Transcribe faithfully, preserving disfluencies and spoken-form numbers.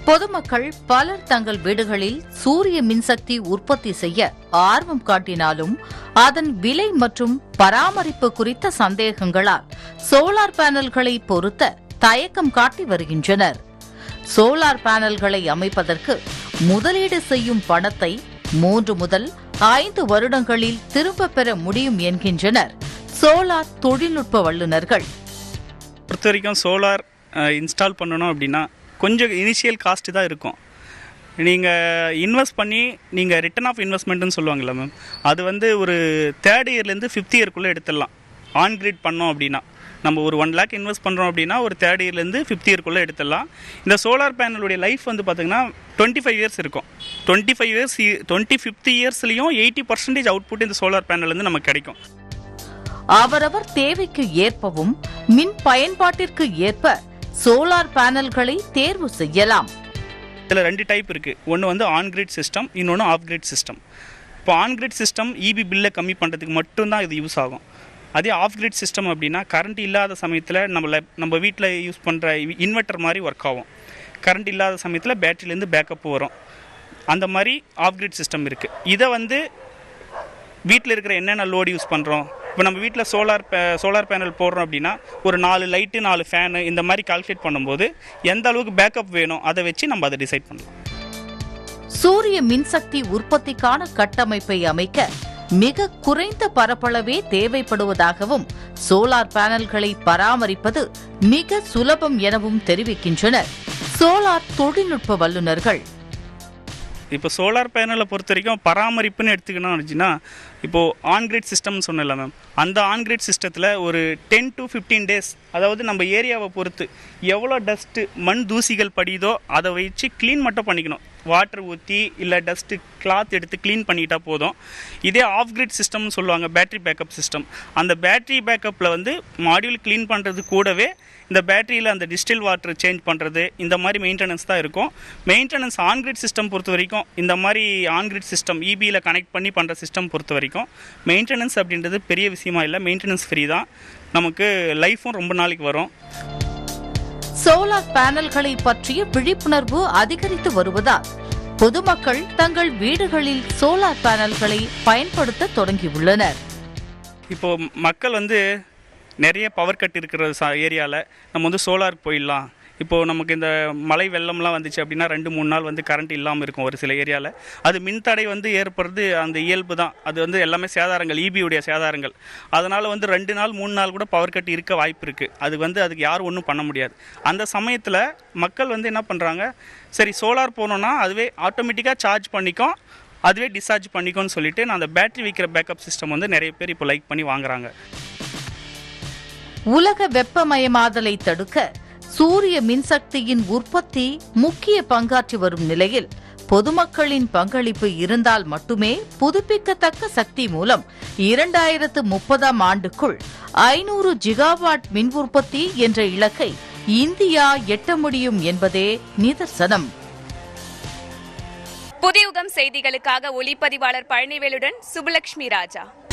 பொதுமக்கள் பலர் தங்கள் வீடுகளில் சூரிய மின்சக்தி உற்பத்தி செய்ய ஆர்வம் காட்டினாலும் அதன் விலை மற்றும் பராமரிப்பு குறித்த சந்தேகங்களால் சோலார் பேனல்களை பொருத்த தயக்கம் காட்டி வருகின்றனர். சோலார் பேனல்களை அமைப்பதற்கு முதலீடு செய்யும் பணத்தை மூன்று முதல் ஐந்து வருடங்களில் திரும்ப பெற முடியும் என்கின்றனர் சோலார் தொழில்நுட்ப வல்லுநர்கள். பொறுத்த வரைக்கும் சோலார் இன்ஸ்டால் பண்ணணும் அப்படின்னா கொஞ்சம் இனிஷியல் காஸ்ட் தான் இருக்கும். நீங்கள் இன்வெஸ்ட் பண்ணி நீங்கள் ரிட்டர்ன் ஆஃப் இன்வெஸ்ட்மெண்ட்டுன்னு சொல்லுவாங்கள்ல மேம், அது வந்து ஒரு தேர்ட் இயர்லேருந்து ஃபிஃப்த் இயர்க்குள்ளே எடுத்துடலாம். ஆன் கிரிட் பண்ணோம் அப்படின்னா நம்ம ஒரு ஒன் லேக் இன்வெஸ்ட் பண்ணுறோம் அப்படின்னா ஒரு தேர்ட் இயர்லேருந்து ஃபிஃப்த் இயர்க்குள்ளே எடுத்துடலாம். இந்த சோலார் பேனலுடைய லைஃப் வந்து பார்த்திங்கன்னா டுவெண்ட்டி ஃபைவ் இயர்ஸ் இருக்கும். Twenty five years twenty fifth இயர்ஸ்லையும் எயிட்டி பர்சன்டேஜ் அவுட்புட் இந்த சோலார் பேனல்லேருந்து நமக்கு கிடைக்கும். அவரவர் தேவைக்கு ஏற்பவும் மின் பயன்பாட்டிற்கு ஏற்ப சோலார் பேனல்களை தேர்வு செய்யலாம். இதில் ரெண்டு டைப் இருக்குது. ஒன்று வந்து ஆன் கிரிட் சிஸ்டம், இன்னொன்று ஆஃப் கிரிட் சிஸ்டம். இப்போ ஆன் கிரிட் சிஸ்டம் இபி பில்லை கம்மி பண்ணுறதுக்கு மட்டும்தான் இது யூஸ் ஆகும். அதே ஆஃப் கிரிட் சிஸ்டம் அப்படின்னா கரண்ட் இல்லாத சமயத்தில் நம்மள நம்ம வீட்டில் யூஸ் பண்ணுற இன்வெர்ட்டர் மாதிரி ஒர்க் ஆகும். கரண்ட் இல்லாத சமயத்தில் பேட்டரியிலேருந்து பேக்கப் வரும். அந்த மாதிரி ஆஃப் கிரிட் சிஸ்டம் இருக்குது. இதை வந்து வீட்டில் இருக்கிற என்னென்ன லோடு யூஸ் பண்ணுறோம், இப்போ நம்ம வீட்டில் சோலார் சோலார் பேனல் போடுறோம் அப்படின்னா ஒரு நாலு லைட்டு நாலு ஃபேனு இந்த மாதிரி கால்குலேட் பண்ணும்போது எந்த அளவுக்கு பேக்கப் வேணும் அதை வச்சு நம்ம அதை டிசைட் பண்ணலாம். சூரிய மின்சக்தி உற்பத்திக்கான கட்டமைப்பை அமைக்க மிக குறைந்த பரப்பளவே தேவைப்படுவதாகவும் சோலார் பேனல்களை பராமரிப்பது மிக சுலபம் எனவும் தெரிவிக்கின்றனர் சோலார் தொழில்நுட்ப வல்லுநர்கள். இப்போ சோலார் பேனலை பொறுத்த வரைக்கும் பராமரிப்புன்னு எடுத்துக்கணும் அப்படின்னா இப்போது ஆன்கிரிட் சிஸ்டம்னு சொன்னல மேம், அந்த ஆன்கிரிட் சிஸ்டத்தில் ஒரு டென் டு ஃபிஃப்டீன் டேஸ், அதாவது நம்ம ஏரியாவை பொறுத்து எவ்வளோ டஸ்ட்டு மண் தூசிகள் படியுதோ அதை வச்சு க்ளீன் மட்டும் பண்ணிக்கணும். வாட்டர் ஊற்றி இல்லை டஸ்ட்டு கிளாத் எடுத்து க்ளீன் பண்ணிட்டா போதும். இதே ஆஃப் கிரிட் சிஸ்டம்னு சொல்லுவாங்க, பேட்ரி பேக்கப் சிஸ்டம். அந்த பேட்ரி பேக்கப்பில் வந்து மாடியூல் க்ளீன் பண்ணுறது கூடவே இந்த பேட்டரியில் அந்த டிஸ்டில் வாட்டர் சேஞ்ச் பண்ணுறது இந்த மாதிரி மெயின்டெனன்ஸ் தான் இருக்கும். மெயின்டெனன்ஸ் ஆன்கிரிட் சிஸ்டம் பொறுத்த வரைக்கும் இந்த மாதிரி ஆன்கிரிட் சிஸ்டம் இபியில் கனெக்ட் பண்ணி பண்ணுற சிஸ்டம் பொறுத்த வரைக்கும் மெயின்டெனன்ஸ் அப்படின்றது பெரிய விஷயமா இல்லை. மெயின்டெனன்ஸ் ஃப்ரீ தான். நமக்கு லைஃப்பும் ரொம்ப நாளைக்கு வரும். சோலார் பேனல்களை பற்றிய விழிப்புணர்வு அதிகரித்து வருவதால் பொதுமக்கள் தங்கள் வீடுகளில் சோலார் பேனல்களை பயன்படுத்த தொடங்கியுள்ளனர். இப்போ மக்கள் வந்து நிறைய பவர் கட் இருக்கிற ஏரியாவில் நம்ம வந்து சோலாருக்கு போயிடலாம். இப்போது நமக்கு இந்த மழை வெள்ளம்லாம் வந்துச்சு அப்படின்னா ரெண்டு மூணு நாள் வந்து கரண்ட் இல்லாமல் இருக்கும் ஒரு சில ஏரியாவில். அது மின்தடை வந்து ஏற்படுறது அந்த இயல்பு தான். அது வந்து எல்லாமே சேதாரங்கள், இபியுடைய சேதாரங்கள். அதனால் வந்து ரெண்டு நாள் மூணு நாள் கூட பவர் கட் இருக்க வாய்ப்பு இருக்குது. அது வந்து அதுக்கு யாரும் ஒன்றும் பண்ண முடியாது. அந்த சமயத்தில் மக்கள் வந்து என்ன பண்ணுறாங்க, சரி சோலார் போனோன்னா அதுவே ஆட்டோமேட்டிக்காக சார்ஜ் பண்ணிக்கும், அதுவே டிஸ்சார்ஜ் பண்ணிக்கும்னு சொல்லிட்டு நான் அந்த பேட்டரி வைக்கிற பேக்கப் சிஸ்டம் வந்து நிறைய பேர் இப்போ லைக் பண்ணி வாங்குறாங்க. உலக வெப்பமயமாதலை தடுக்க சூரிய மின்சக்தியின் உற்பத்தி முக்கிய பங்காற்றி வரும் நிலையில் பொதுமக்களின் பங்களிப்பு இருந்தால் மட்டுமே புதுப்பிக்கத்தக்க சக்தி மூலம் இரண்டாயிரத்து முப்பதாம் ஆண்டுக்குள் ஐநூறு ஜிகாவாட் மின் உற்பத்தி என்ற இலக்கை இந்தியா எட்ட முடியும் என்பதே நிதர்சனம். புதியுகம் செய்திகளுக்காக ஒளிப்பதிவாளர் பழனிவேலுடன் சுபலட்சுமி ராஜா.